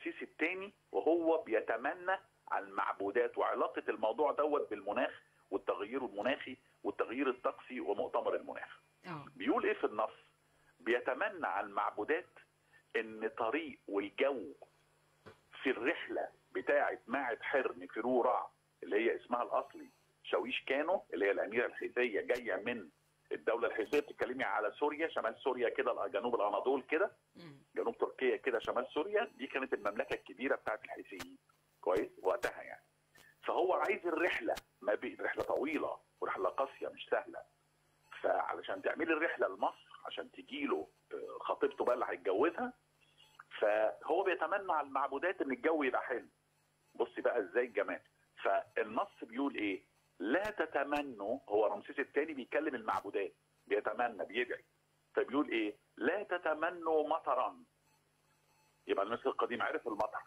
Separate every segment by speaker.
Speaker 1: رمسيس الثاني وهو بيتمنى على المعبودات، وعلاقه الموضوع دوت بالمناخ والتغيير المناخي والتغيير الطقسي ومؤتمر المناخ. بيقول ايه في النص؟ بيتمنى على المعبودات ان طريق والجو في الرحله بتاعه معهد حرن فيرو رع اللي هي اسمها الاصلي شاويش كانو اللي هي الاميره الحيثيه جايه من الدوله الحيثيه، بتتكلمي على سوريا، شمال سوريا كده، جنوب الاناضول كده، جنوب تركيا كده، شمال سوريا، دي كانت المملكه الكبيره بتاعت الحيثيين كويس وقتها يعني. فهو عايز الرحله ما بين رحله طويله ورحله قاسيه مش سهله، فعلشان تعملي الرحله لمصر عشان تجي له خطيبته بقى اللي هيتجوزها، فهو بيتمنى على المعبودات ان الجو يبقى حلو. بصي بقى ازاي الجمال. فالنص بيقول ايه؟ لا تتمنوا، هو رمسيس الثاني بيكلم المعبودات بيتمنى بيدعي، فبيقول ايه؟ لا تتمنوا مطرا. يبقى المصري القديم عرف المطر،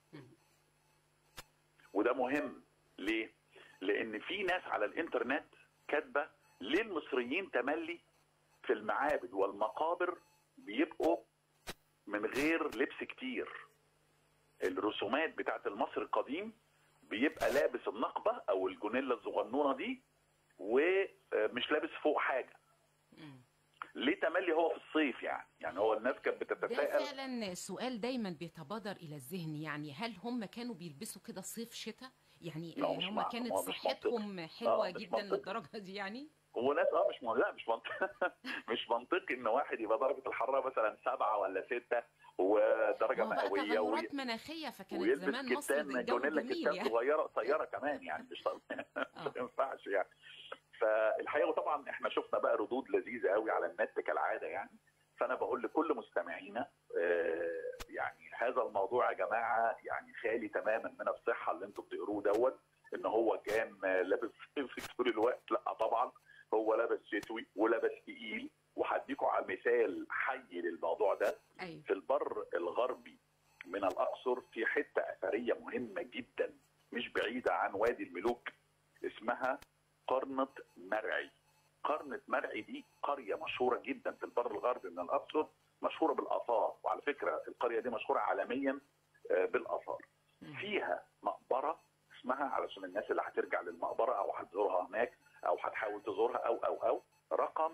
Speaker 1: وده مهم. ليه؟ لان في ناس على الانترنت كاتبه ليه المصريين تملي في المعابد والمقابر بيبقوا من غير لبس كتير. الرسومات بتاعت المصري القديم بيبقى لابس النقبه او الجونيلا الصغنونه دي ومش لابس فوق حاجه. ليه تملي هو في الصيف يعني هو الناس كانت بتتساءل.
Speaker 2: ده فعلا سؤال دايما بيتبادر الى الذهن، يعني هل هم كانوا بيلبسوا كده صيف شتاء؟ يعني هم كانت صحتهم حلوه جدا للدرجه دي يعني؟
Speaker 1: هو ناس مش منطقي مش منطقي ان واحد يبقى درجه الحراره مثلا 7 ولا 6 ودرجه مئويه
Speaker 2: تغيرات مناخيه، فكانت زمان مصر الجو جميل يعني
Speaker 1: صغيره قصيره كمان يعني مش ما ينفعش يعني. فالحقيقه وطبعا احنا شفنا بقى ردود لذيذه قوي على النت كالعاده يعني. فانا بقول لكل مستمعينا يعني هذا الموضوع يا جماعه يعني خالي تماما من الصحه اللي انتم بتقروه دوت، ان هو كان لابس صيفي طول الوقت. لا طبعا هو لابس شتوي ولابس تقيل. وهديكم على مثال حي للموضوع ده.
Speaker 2: أيوة.
Speaker 1: في البر الغربي من الاقصر في حته اثريه مهمه جدا مش بعيده عن وادي الملوك اسمها قرنة مرعي. قرنة مرعي دي قرية مشهورة جدا في البر الغربي من الأقصر، مشهورة بالآثار، وعلى فكرة القرية دي مشهورة عالميا بالآثار. فيها مقبرة اسمها، علشان الناس اللي هترجع للمقبرة أو هتزورها هناك أو هتحاول تزورها أو رقم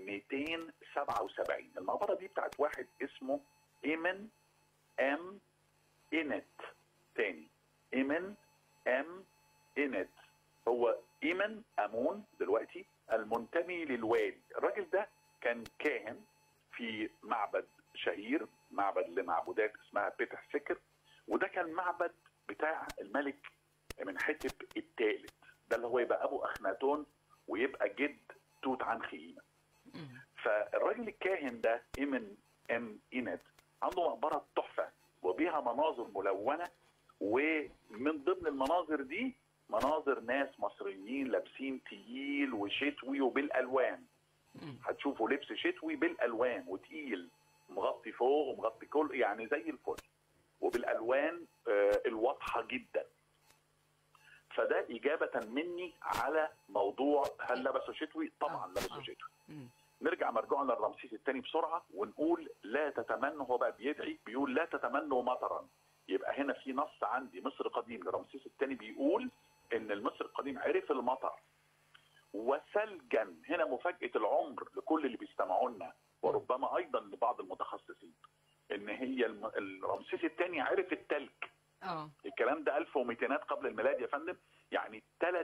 Speaker 1: 277. المقبرة دي بتاعت واحد اسمه إيمن أم إنت. تاني إيمن أم إنت. هو ايمن امون دلوقتي المنتمي للوالي. الراجل ده كان كاهن في معبد شهير، معبد لمعبودات اسمها بيتح سكر، وده كان معبد بتاع الملك من حتب الثالث، ده اللي هو يبقى ابو اخناتون ويبقى جد توت عنخ امون. فالراجل الكاهن ده ايمن ام اينت عنده مقبره تحفه وبيها مناظر ملونه، ومن ضمن المناظر دي مناظر ناس مصريين لابسين تقيل وشتوي وبالالوان. هتشوفوا لبس شتوي بالالوان وتقيل، مغطي فوق ومغطي كل يعني زي الفل وبالالوان الواضحه جدا. فده اجابه مني على موضوع هل لبسوا شتوي؟ طبعا لبسوا شتوي. نرجع مرجوعا للرمسيس الثاني بسرعه ونقول لا تتمنوا. هو بقى بيدعي بيقول لا تتمنوا مطرا. يبقى هنا في نص عندي مصر قديم لرمسيس الثاني بيقول ان المصري القديم عرف المطر وثلجا. هنا مفاجاه العمر لكل اللي بيستمعوا لنا وربما ايضا لبعض المتخصصين، ان هي رمسيس الثاني عرف الثلج. الكلام ده 1200 قبل الميلاد يا فندم، يعني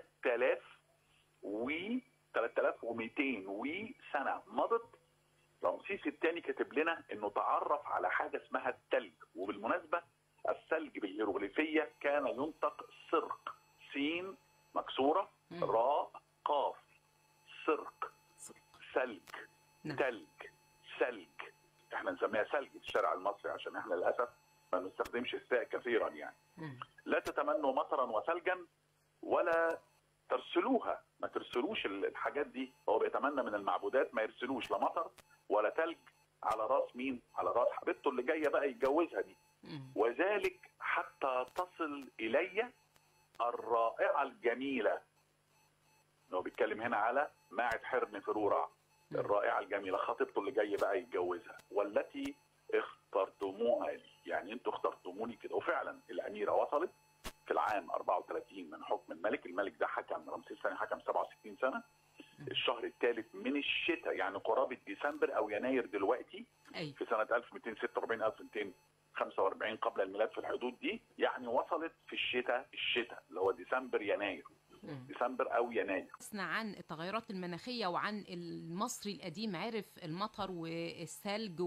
Speaker 1: 3200 سنه مضت. رمسيس الثاني كاتب لنا انه تعرف على حاجه اسمها الثلج. وبالمناسبه الثلج بالهيروغليفيه كان ينطق سرق، سين مكسوره راء قاف، سرق، ثلج، ثلج، ثلج. احنا نسميها ثلج في الشارع المصري عشان احنا للاسف ما بنستخدمش الثاء كثيرا يعني. لا تتمنوا مطرا وثلجا ولا ترسلوها. ما ترسلوش الحاجات دي. هو بيتمنى من المعبودات ما يرسلوش لا مطر ولا ثلج على راس مين؟ على راس حبيبته اللي جايه بقى يتجوزها دي. وذلك حتى تصل الي الرائعه الجميله. هو بيتكلم هنا على معهد حرن فيرو رع، الرائعه الجميله، خطيبته اللي جايه بقى يتجوزها، والتي اخترتموها لي، يعني انتوا اخترتموني كده. وفعلا الاميره وصلت في العام 34 من حكم الملك. الملك ده حكم، رمسيس الثاني حكم 67 سنه. الشهر الثالث من الشتاء، يعني قرابه ديسمبر او يناير دلوقتي، في سنه 1246 1245 قبل الميلاد، في الحدود دي، يعني وصلت في الشتاء اللي هو ديسمبر يناير. ديسمبر او يناير.
Speaker 2: حدثنا عن التغيرات المناخيه وعن المصري القديم عرف المطر والثلج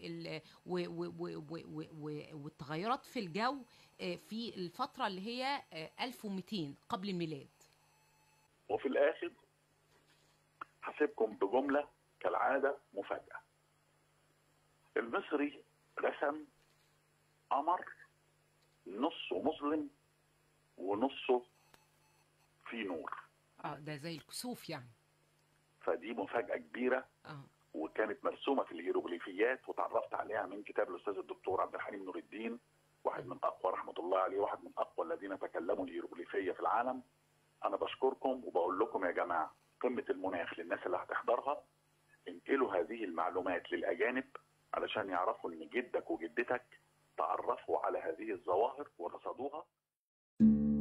Speaker 2: والتغيرات في الجو في الفتره اللي هي 1200 قبل الميلاد.
Speaker 1: وفي الاخر هسيبكم بجمله كالعاده مفاجاه. المصري رسم قمر نصه مظلم ونصه في نور.
Speaker 2: ده زي الكسوف يعني.
Speaker 1: فدي مفاجأة كبيرة. وكانت مرسومة في الهيروغليفيات، وتعرفت عليها من كتاب الأستاذ الدكتور عبد الحليم نور الدين، واحد من أقوى رحمة الله عليه، واحد من أقوى الذين تكلموا الهيروغليفية في العالم. أنا بشكركم وبقول لكم يا جماعة، قمة المناخ للناس اللي هتحضرها، انقلوا هذه المعلومات للأجانب علشان يعرفوا إن جدك وجدتك تعرفوا على هذه الظواهر ورصدوها.